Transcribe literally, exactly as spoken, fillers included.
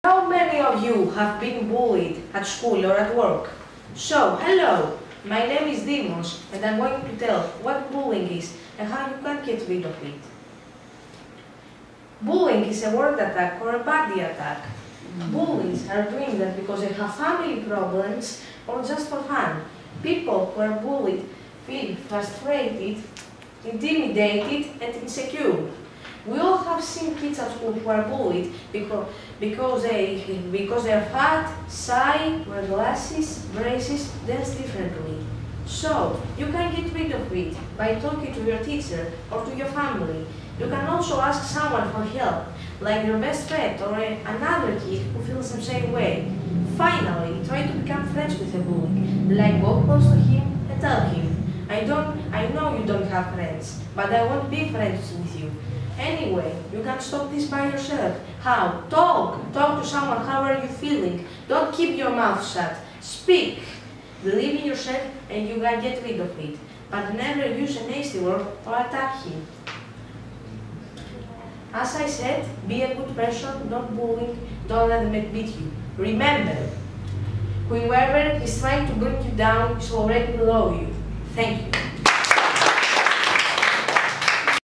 How many of you have been bullied at school or at work? So, hello, my name is Dimos and I'm going to tell what bullying is and how you can get rid of it. Bullying is a word attack or a body attack. Bullies are doing that because they have family problems or just for fun. People who are bullied feel frustrated, intimidated and insecure. We all have seen kids at school who are bullied because, because, they, because they are fat, shy, wear glasses, braces, dance differently. So, you can get rid of it by talking to your teacher or to your family. You can also ask someone for help, like your best friend or a, another kid who feels the same way. Finally, try to become friends with a bully, like walk close to him and tell him, I, don't, I know you don't have friends, but I won't be friends with you. Anyway, you can stop this by yourself. How? Talk! Talk to someone, how are you feeling? Don't keep your mouth shut. Speak! Believe in yourself and you can get rid of it. But never use a nasty word or attack him. As I said, be a good person, don't bully, don't let them beat you. Remember, whoever is trying to bring you down is already below you. Thank you.